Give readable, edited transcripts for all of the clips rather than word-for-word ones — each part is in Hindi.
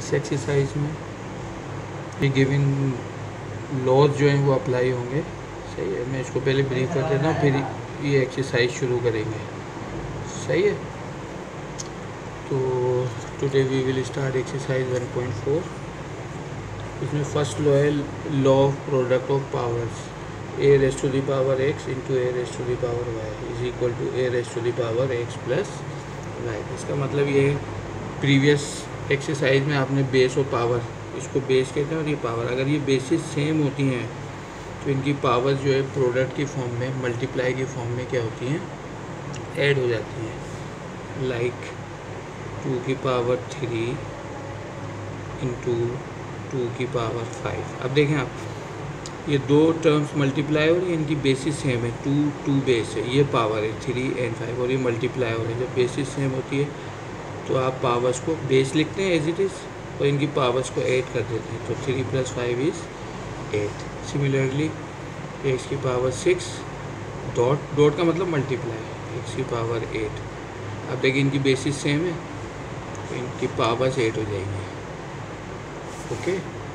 इस एक्सरसाइज में ये गिवन लॉज जो हैं वो अप्लाई होंगे। सही है, मैं इसको पहले ब्रीफ कर देता हूँ, फिर ये एक्सरसाइज शुरू करेंगे। सही है, तो today we will start exercise 1.4। इसमें फर्स्ट लॉ है law of product of powers, a raise to the power x into a raise to the power y is equal to a raise to the power x plus y. इसका मतलब ये प्रीवियस एक्सरसाइज में आपने बेस और पावर, इसको बेस कहते हैं और ये पावर, अगर ये बेसिस सेम होती हैं तो इनकी पावर जो है प्रोडक्ट की फॉर्म में, मल्टीप्लाई की फॉर्म में क्या होती हैं, ऐड हो जाती हैं। लाइक 2 की पावर 3 इंटू 2 की पावर 5। अब देखें आप, ये दो टर्म्स मल्टीप्लाई हो रही है, इनकी बेसिस सेम है, 2 बेस है, ये पावर है 3 एंड 5 और ये मल्टीप्लाई हो रही है। जब बेसिस सेम होती है तो आप पावर्स को बेस लिखते हैं एज इट इज़ और इनकी पावर्स को ऐड कर देते हैं, तो 3 + 5 इज़ 8। सिमिलरली एक्स की पावर 6 डॉट का मतलब मल्टीप्लाई, एक्स की पावर 8। अब देखिए इनकी बेसिस सेम है तो इनकी पावर्स 8 हो जाएंगी। ओके,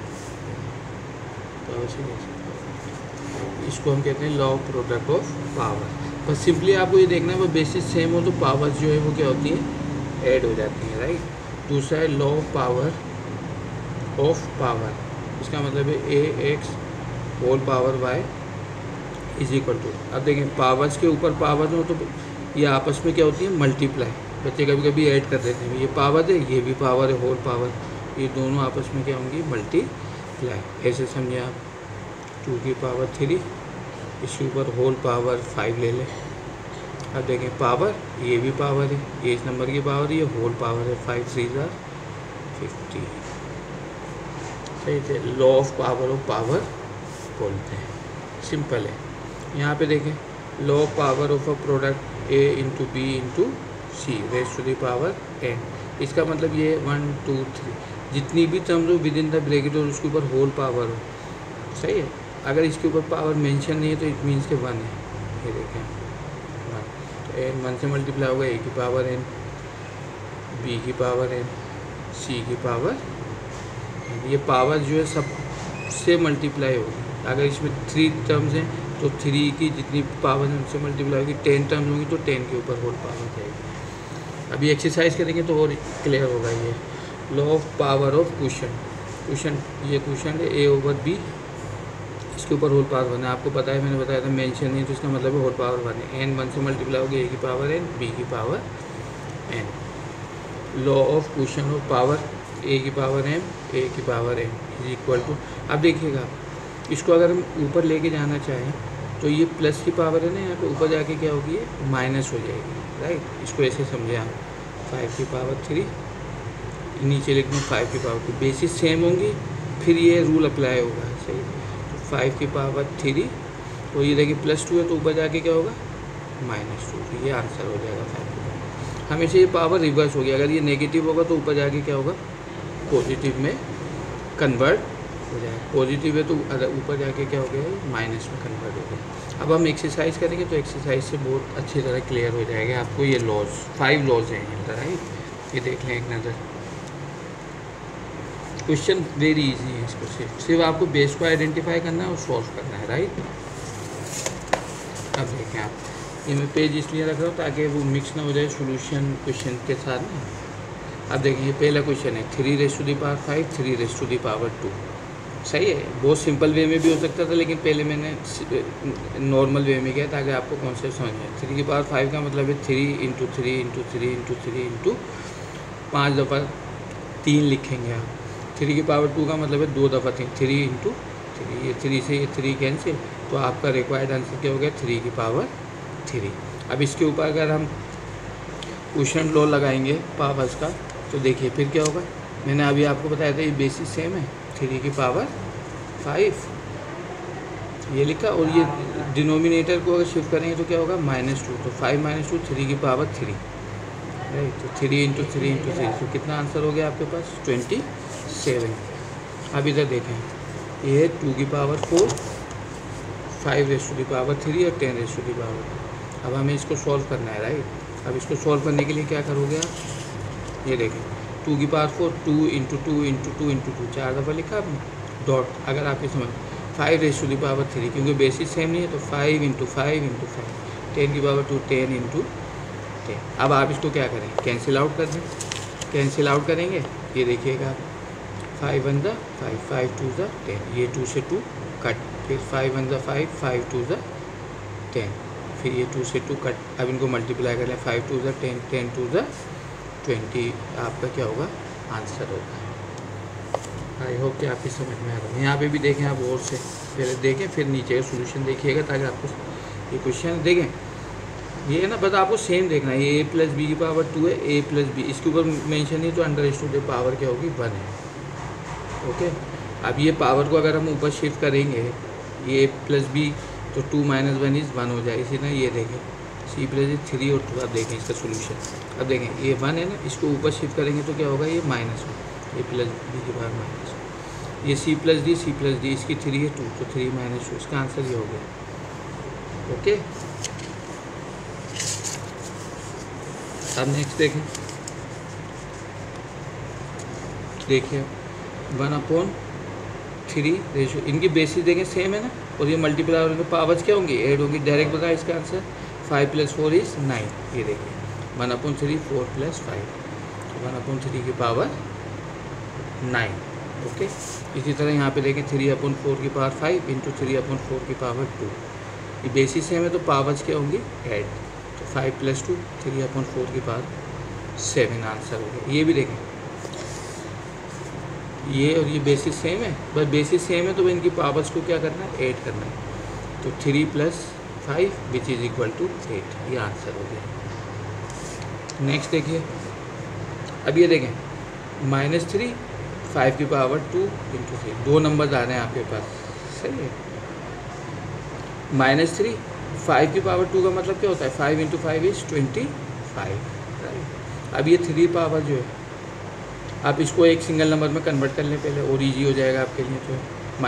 इसको हम कहते हैं law of product of power. बस सिंपली आपको ये देखना है वो बेसिस सेम हो तो पावर्स जो है वो क्या होती है, ऐड हो जाती हैं, राइट। दूसरा है law of power of power, इसका मतलब है a x whole power y is equal to. अब देखें पावर्स के ऊपर पावर हो तो ये आपस में क्या होती है, मल्टीप्लाई। बच्चे कभी कभी ऐड कर देते हैं, ये पावर है ये भी पावर है, होल पावर, ये दोनों आपस में क्या होंगी, मल्टीप्लाई। ऐसे समझिए आप 2 की पावर 3, इसके ऊपर होल पावर 5 ले लें। अब देखें पावर, ये भी पावर है, ये इस नंबर की पावर है, ये होल पावर है, 5 3 = 50। सही थे, लॉ ऑफ पावर बोलते हैं, सिंपल है। यहाँ पे देखें law of power of a product a into b into c raise to the power n। इसका मतलब ये 1 2 3 जितनी भी टर्म्स हो विद इन द ब्रैकेट और उसके ऊपर होल पावर हो। सही है, अगर इसके ऊपर पावर मेंशन नहीं है तो इट मीन्स के 1 है। ये देखें 1, तो n 1 से मल्टीप्लाई होगा, a की पावर n, b की पावर n, c की पावर। ये पावर जो है सब से मल्टीप्लाई होगी। अगर इसमें 3 टर्म्स हैं तो 3 की जितनी पावर है उनसे मल्टीप्लाई होगी, 10 टर्म्स होंगी तो 10 के ऊपर होल पावर जाएगी। अभी एक्सरसाइज करेंगे तो और क्लियर होगा। ये law of power of question, ये क्वेश्चन है a/b, इसके ऊपर होल पावर 1 है। आपको पता है, मैंने बताया था मेंशन नहीं तो इसका मतलब है होल पावर 1 है। n 1 से मल्टीप्लाई होगी, a की पावर n, b की power n। Law of question of power a की पावर m, a की power n is equal to. अब देखिएगा इसको अगर हम ऊपर लेके जाना चाहें तो ये प्लस की पावर है ना, यहाँ पे ऊपर जाके क्या होगी, ये माइनस हो जाएगी, राइट। इसको ऐसे समझे आप, 5 की पावर 3, नीचे लिख दूँ 5 की पावर 2, बेसिस सेम होंगी फिर ये रूल अप्लाई होगा। सही, तो 5 की पावर 3 तो ये देखिए +2 है तो ऊपर जाके क्या होगा, -2, तो ये आंसर हो जाएगा 5 की पावर। हमेशा ये पावर रिवर्स हो गया, अगर ये नेगेटिव होगा तो ऊपर जाके क्या होगा, पॉजिटिव में कन्वर्ट हो जाएगा। पॉजिटिव है तो ऊपर जाके क्या हो गया, माइनस में कन्वर्ट हो गया। अब हम एक्सरसाइज करेंगे तो एक्सरसाइज से बहुत अच्छी तरह क्लियर हो जाएगा आपको। ये लॉज 5 लॉज हैं यहाँ पर, राइट। ये देख लें एक नज़र। क्वेश्चन वेरी इजी है, इसको सिर्फ आपको बेस को आइडेंटिफाई करना है और सॉल्व करना है, राइट। अब देखें आप, ये मैं पेज इसलिए रख रहा हूँ ताकि वो मिक्स ना हो जाए सोल्यूशन क्वेश्चन के साथ ना। अब देखिए पहला क्वेश्चन है 3 raise to the power 5 3 raise to the power 2। सही है, बहुत सिंपल वे में भी हो सकता था लेकिन पहले मैंने नॉर्मल वे में किया ताकि आपको कॉन्सेप्ट समझ में। 3 की पावर 5 का मतलब है 3 इंटू 3 इंटू 3 इंटू 3 इंटू 5 दफ़ा 3 लिखेंगे आप। 3 की पावर 2 का मतलब है 2 दफ़ा 3 इंटू 3, ये 3 से ये 3 कैंसिल, तो आपका रिक्वायर्ड आंसर क्या हो गया, 3 की पावर 3। अब इसके ऊपर अगर हम क्वेश्चन लॉ लगाएंगे पावर्स का तो देखिए फिर क्या होगा। मैंने अभी आपको बताया था ये बेसिस सेम है, 3 की पावर 5 ये लिखा और ये डिनोमिनेटर को अगर शिफ्ट करेंगे तो क्या होगा, -2, तो 5 - 2 3 की पावर 3, राइट। तो 3 इंटू 3 इंटू 3, तो कितना आंसर हो गया आपके पास, 27। अब इधर देखें, ये है 2 की power 4, 5 raise to the power 3 और 10 रेज़ टू द पावर 2। अब हमें इसको सॉल्व करना है, राइट। अब इसको सॉल्व करने के लिए क्या करोगे आप, ये देखें 2 की पावर 4, 2 इंटू 2 इंटू 2 इंटू 2, 4 दफ़ा लिखा आपने डॉट। अगर आपकी समझ 5 रेज़ टू द पावर 3, क्योंकि बेसिस सेम नहीं है तो 5 इंटू 5 इंटू 5, 10 की पावर 2, 10 इंटू 10। अब आप इसको क्या करें, कैंसिल आउट कर दें। कैंसिल आउट करेंगे, ये देखिएगा 5 1 ज़ा 5, 5 2 ज़ा 10, ये 2 से 2 कट, फिर 5 1 ज़ा 5, 5 2 ज़ा 10, फिर ये 2 से 2 कट। अब इनको मल्टीप्लाई कर लें, 5 2 ज़ा 10, 10 2 ज़ा 20, आपका क्या होगा, आंसर होगा। आई होप कि आपकी समझ में आ रहा है। यहाँ पे भी देखें आप और से पहले देखें, फिर नीचे का सोल्यूशन देखिएगा, ताकि आपको ये क्वेश्चन देखें। ये है ना, बस आपको सेम देखना है, ये a प्लस बी की पावर 2 है, a प्लस बी, इसके ऊपर मेंशन नहीं तो अंडरस्टूड पावर क्या होगी, 1 है। ओके, अब ये पावर को अगर हम ऊपर शिफ्ट करेंगे, ये a प्लस बी, तो 2 माइनस 1 इज़ 1 हो जाए। इसी तरह ये देखें c प्लस 3 और 2, अब देखें इसका सोल्यूशन। अब देखें ये 1 है ना, इसको ऊपर शिफ्ट करेंगे तो क्या होगा, ये -1, ये प्लस बी की पावर -1, ये c प्लस डी, इसकी 3 है 2, तो 3 माइनस 2, इसका आंसर ये हो गया। ओके, अब नेक्स्ट देखें, देखिए 1/3 रेशो, इनकी बेसिस देखें सेम है ना, और ये मल्टीप्लाई और इनके पावर्स क्या होंगी, ऐड होंगी। डायरेक्ट बताया इसका आंसर 5 + 4 = 9। ये देखिए 1/3 4 + 5, 1/3 की पावर 9। ओके, इसी तरह यहाँ पे देखें 3/4 की पावर 5 इंटू 3/4 की पावर 2। ये बेसिस सेम है तो पावर्स क्या होंगी, ऐड, तो 5 + 2 3/4 की पावर 7 आंसर हो गया। ये भी देखें, ये और ये बेसिस सेम है, बस बेसिस सेम है तो इनकी पावर्स को क्या करना है, ऐड करना है। तो 3 + 5 विच इज़ इक्वल टू 8, ये आंसर हो गया। नेक्स्ट देखिए, अब ये देखें -3 5 की पावर 2 इंटू 3, 2 नंबर आ रहे हैं आपके पास, सही है। -3 5 की पावर 2 का मतलब क्या होता है, 5 इंटू 5 इज़ 25, राइट। अब ये 3 पावर जो है, आप इसको एक सिंगल नंबर में कन्वर्ट कर लें पहले, और ईजी हो जाएगा आपके लिए। तो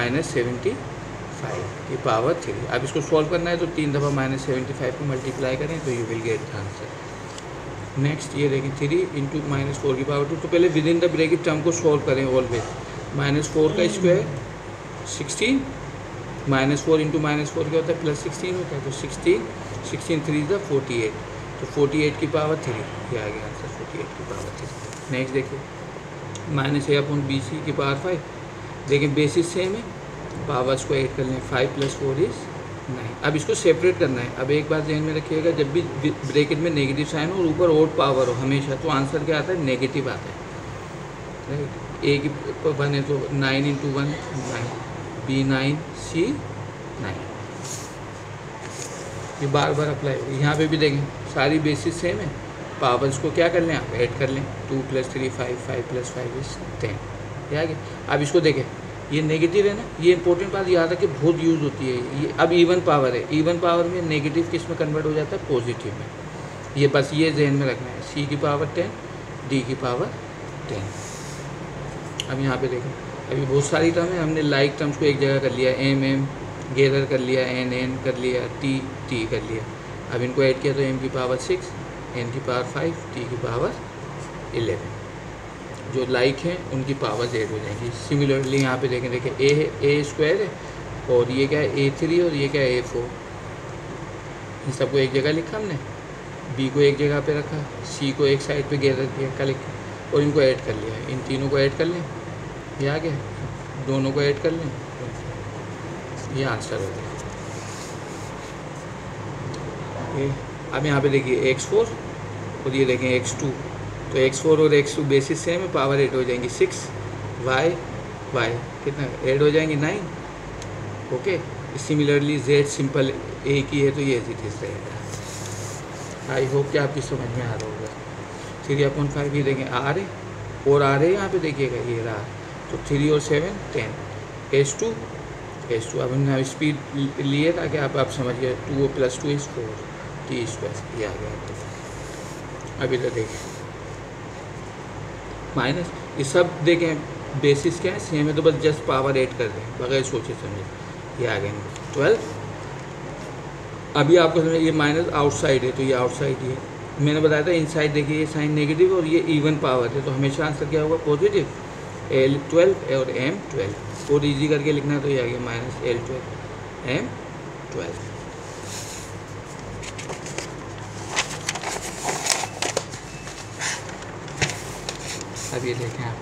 -75 की पावर 3, अब इसको सॉल्व करना है तो 3 दफ़ा -75 को मल्टीप्लाई करें तो you will get the answer. Next ये देखें 3 इंटू -4 की पावर 2, तो पहले within the bracket term को सॉल्व करें ऑलवेज। -4 का स्क्वायर 16, -4 इंटू -4 क्या होता है, +16 होता है, तो 16 3 = 48, तो 48 की पावर 3, ये आ गया आंसर 48 की पावर 3। नेक्स्ट देखिए -a/BC की पावर 5, देखिए बेसिस सेम है, पावर्स को ऐड कर लें, 5 + 4 = 9। अब इसको सेपरेट करना है। अब एक बात ध्यान में रखिएगा, जब भी ब्रैकेट में नेगेटिव साइन हो और ऊपर ओड पावर हो हमेशा, तो आंसर क्या आता है, नेगेटिव आता है, राइट। a की 1 है तो 9 इंटू 1 9, b 9 c 9, ये बार बार अप्लाई होगी। यहाँ पे भी देखें सारी बेसिस सेम है, पावर्स को क्या कर लें, आप ऐड कर लें, 2 + 3 5, 5 + 5 = 10, ये आ गया। अब इसको देखें, ये नेगेटिव है ना, ये इंपॉर्टेंट बात याद रखें, बहुत यूज़ होती है ये। अब इवन पावर है, इवन पावर में नेगेटिव किस में कन्वर्ट हो जाता है, पॉजिटिव में। ये बस ये जहन में रखना है, c की पावर 10, d की पावर 10। अब यहाँ पे देखें, अभी बहुत सारी टर्म है, हमने लाइक टर्म्स को एक जगह कर लिया, m गैदर कर लिया, n कर लिया, t कर लिया। अब इनको ऐड किया तो m की पावर 6, n की पावर 5, t की पावर 11। जो लाइक हैं उनकी पावर्स ऐड हो जाएंगी। सिमिलरली यहाँ पे देखें, a स्क्वायर है, और ये क्या है, a3, और ये क्या है, a4। इन सबको एक जगह लिखा हमने, b को एक जगह पे रखा, c को एक साइड पे गैदर किया कलेक्ट, और इनको ऐड कर लिया। इन तीनों को ऐड कर लें, ये आ गया, दोनों को ऐड कर लें, ये आंसर हो गया। अब यहाँ पे देखिए x4 और ये देखें x2, तो x4 और x2 बेसिस सेम है, पावर ऐड हो जाएंगी 6, y कितना ऐड हो जाएंगे 9। Okay, similarly z simple a की है तो ये इस रहेगा। आई होप कि आपकी समझ में आ रहा होगा। 3/5 ये देखें r है, और r है यहाँ पे देखिएगा, ये रहा, तो 3 और 7 10, s2 अब हमने स्पीड लिए ताकि आप समझिए, 2 + 2 = 4, t², ये आ गया। अभी तो देखें माइनस, ये सब देखें बेसिस क्या है, सेम है, तो बस जस्ट पावर ऐड कर दें बगैर सोचे समझे, ये आ गए 12। अभी आपको समझे ये माइनस आउटसाइड है, तो ये आउटसाइड ही है, मैंने बताया था इनसाइड देखिए ये साइन नेगेटिव और ये इवन पावर है, तो हमेशा आंसर क्या होगा पॉजिटिव। L12 और M12 और ईजी करके लिखना है तो ये आ गया -L12 M12। अब ये देखें आप,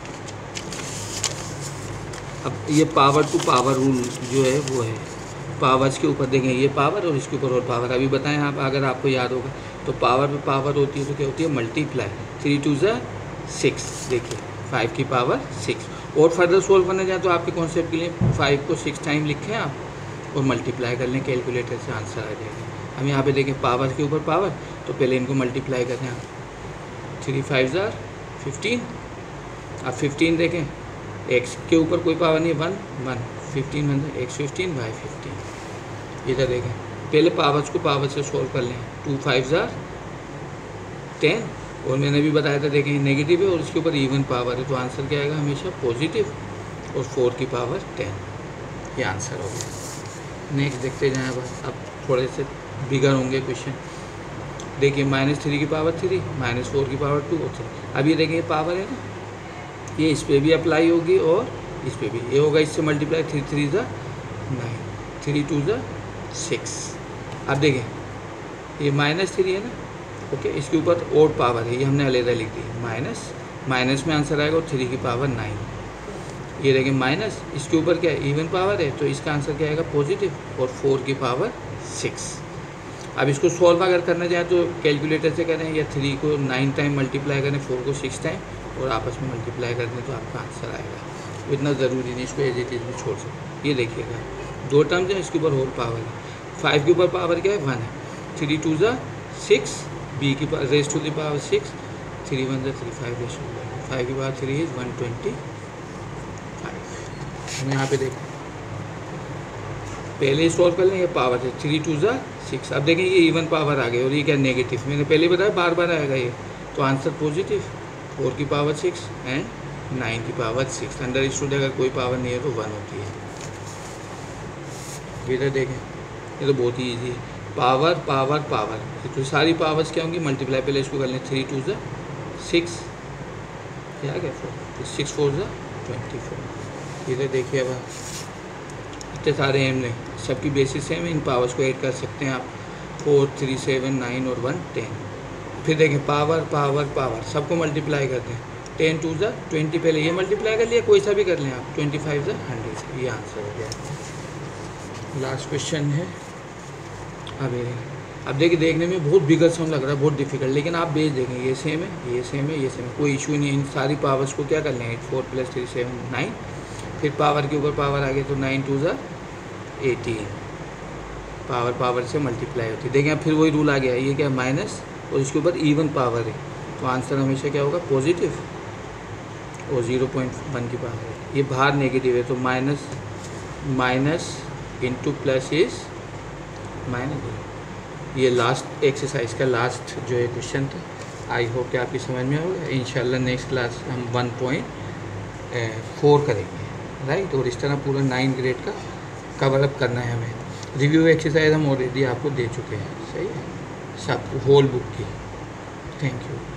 अब ये पावर टू पावर रूल जो है वो है, पावर्स के ऊपर देखें ये पावर और इसके ऊपर और पावर। अभी बताएं आप, अगर आपको याद होगा तो पावर पे पावर होती है तो क्या होती है मल्टीप्लाई। 3 2 6, देखिए 5 की पावर 6। और फर्दर सोल्व करने जाए तो आपके कॉन्सेप्ट के लिए 5 को 6 टाइम लिखें आप और मल्टीप्लाई कर लें कैलकुलेटर से, आंसर आ जाएगा। हम यहाँ पे देखें पावर के ऊपर पावर, तो पहले इनको मल्टीप्लाई करें आप। 3 5 15। अब 15 देखें, x के ऊपर कोई पावर नहीं है, 1 1 15 1 x 15 y 15। इधर देखें पहले पावर्स को पावर से सोल्व कर लें। 2 5 10 और मैंने भी बताया था देखें नेगेटिव है और इसके ऊपर इवन पावर है, तो आंसर क्या आएगा हमेशा पॉजिटिव और 4 की पावर 10। ये आंसर हो गया। नेक्स्ट देखते जाएँ अब थोड़े से बिगर होंगे क्वेश्चन। देखिए -3 की पावर 3, -4 की पावर 2 और 3। अब ये देखें पावर है ना, ये इस पर भी अप्लाई होगी और इस पर भी, ये होगा इससे मल्टीप्लाई। 3 3 9, 3 2 6। अब देखें ये -3 है ना, ओके, इसके ऊपर और पावर है, ये हमने अलग लिख दी, माइनस में आंसर आएगा और 3 की पावर 9। ये देखें माइनस, इसके ऊपर क्या है इवन पावर है, तो इसका आंसर क्या आएगा पॉजिटिव और 4 की पावर 6। अब इसको सॉल्व अगर करना चाहें तो कैलकुलेटर से करें या 3 को 9 टाइम मल्टीप्लाई करें, 4 को 6 टाइम और आपस में मल्टीप्लाई कर दें तो आपका आंसर आएगा। इतना ज़रूरी नहीं, इसको एज इट इज़ भी छोड़ सकते। ये देखिएगा 2 टर्म्स हैं, इसके ऊपर और पावर है। 5 के ऊपर पावर क्या है 1 है। 3 2 6, b की power raise to the power 6, 3 1 3 5 raise to 5 की पावर 3 इज 125। हम यहाँ पे देखें पहले ही सॉल्व कर लें, ये पावर है 3 2 6। अब देखें ये इवन पावर आ गई और ये क्या नेगेटिव, मैंने पहले बताया बार बार आएगा ये, तो आंसर पॉजिटिव 4 की पावर 6 एंड 9 की पावर 6। अंडर स्टूड अगर कोई पावर नहीं है तो 1 होती है। इधर देखें ये तो बहुत ही ईजी है, पावर पावर पावर, तो सारी पावर्स क्या होंगी मल्टीप्लाई। पहले इसको कर लें 3 2 6, क्या आ गया 4, 6 4 24। इधर देखिए अब इतने सारे एम ने सबकी बेसिस सेम है, इन पावर्स को ऐड कर सकते हैं आप। 4 3 7 9 और 1 10। फिर देखें पावर पावर पावर सबको मल्टीप्लाई कर दें। 10 2 20, पहले ये मल्टीप्लाई कर लिया, कोई सा भी कर लें आप। 25 100, ये आंसर हो गया। लास्ट क्वेश्चन है। अब देखिए देखने में बहुत बिगर सम लग रहा है, बहुत डिफिकल्ट, लेकिन आप बेस देखें ये सेम है, ये सेम है, ये सेम है, कोई इशू नहीं है। इन सारी पावर्स को क्या कर लें 4 + 3 7 9। फिर पावर के ऊपर पावर आ गया तो 9 2 18, पावर पावर से मल्टीप्लाई होती है। देखें अब फिर वही रूल आ गया, ये क्या माइनस और इसके ऊपर इवन पावर है, तो आंसर हमेशा क्या होगा पॉजिटिव और 0.1 की पावर है। ये बाहर नेगेटिव है तो minus into plus is minus. ये लास्ट एक्सरसाइज का लास्ट जो है क्वेश्चन था। आई होप कि आपकी समझ में होगा। इंशाल्लाह नेक्स्ट क्लास हम 1.4 करेंगे, राइट। और इस तरह पूरा 9 ग्रेड का कवर अप करना है हमें। रिव्यू एक्सरसाइज हम ऑलरेडी आपको दे चुके हैं, सही है, सब होल बुक की। Thank you.